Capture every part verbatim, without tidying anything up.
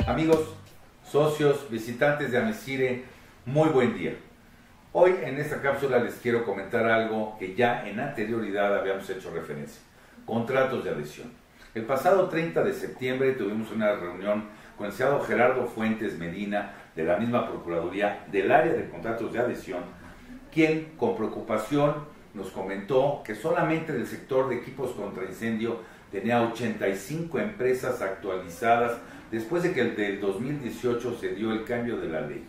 Amigos, socios, visitantes de Amesire, muy buen día. Hoy en esta cápsula les quiero comentar algo que ya en anterioridad habíamos hecho referencia: contratos de adhesión. El pasado treinta de septiembre tuvimos una reunión con el licenciado Gerardo Fuentes Medina, de la misma Procuraduría del área de contratos de adhesión, quien con preocupación nos comentó que solamente del sector de equipos contra incendio tenía ochenta y cinco empresas actualizadas después de que el del dos mil dieciocho se dio el cambio de la ley.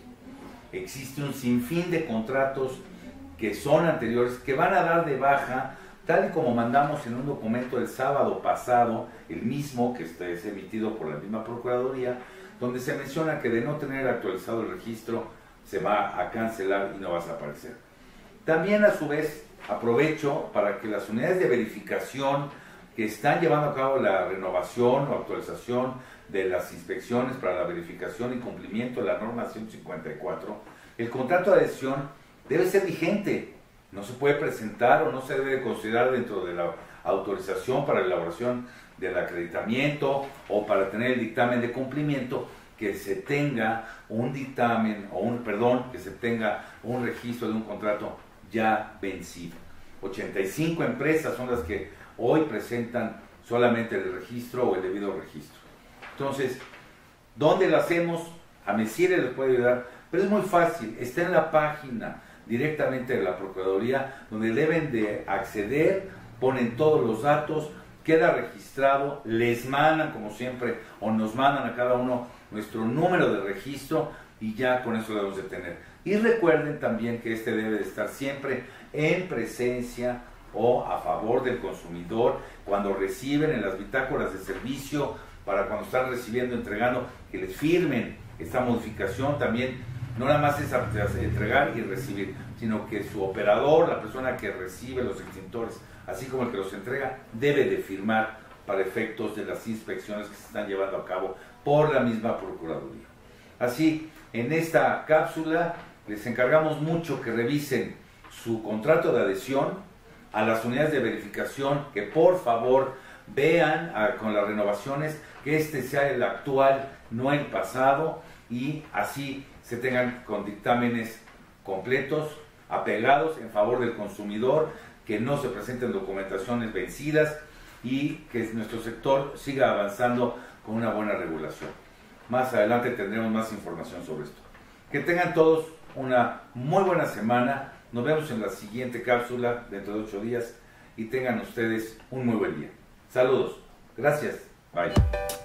Existe un sinfín de contratos que son anteriores, que van a dar de baja, tal y como mandamos en un documento el sábado pasado, el mismo que este es emitido por la misma Procuraduría, donde se menciona que de no tener actualizado el registro se va a cancelar y no va a desaparecer. También, a su vez, aprovecho para que las unidades de verificación que están llevando a cabo la renovación o actualización de las inspecciones para la verificación y cumplimiento de la norma ciento cincuenta y cuatro, el contrato de adhesión debe ser vigente. No se puede presentar o no se debe considerar dentro de la autorización para la elaboración del acreditamiento o para tener el dictamen de cumplimiento que se tenga un dictamen o un, perdón, que se tenga un registro de un contrato ya vencido. ochenta y cinco empresas son las que hoy presentan solamente el registro o el debido registro. Entonces, ¿dónde lo hacemos? Amesire les puede ayudar, pero es muy fácil, está en la página directamente de la Procuraduría, donde deben de acceder, ponen todos los datos, queda registrado, les mandan como siempre, o nos mandan a cada uno nuestro número de registro y ya con eso lo debemos de tener. Y recuerden también que este debe de estar siempre en presencia o a favor del consumidor cuando reciben en las bitácoras de servicio, para cuando están recibiendo, entregando, que les firmen esta modificación. También no nada más es entregar y recibir, sino que su operador, la persona que recibe los extintores, así como el que los entrega, debe de firmar para efectos de las inspecciones que se están llevando a cabo por la misma Procuraduría. Así, en esta cápsula les encargamos mucho que revisen su contrato de adhesión, a las unidades de verificación que por favor vean a, con las renovaciones, que este sea el actual, no el pasado, y así se tengan con dictámenes completos, apegados en favor del consumidor, que no se presenten documentaciones vencidas y que nuestro sector siga avanzando con una buena regulación. Más adelante tendremos más información sobre esto. Que tengan todos una muy buena semana. Nos vemos en la siguiente cápsula dentro de ocho días y tengan ustedes un muy buen día. Saludos. Gracias. Bye.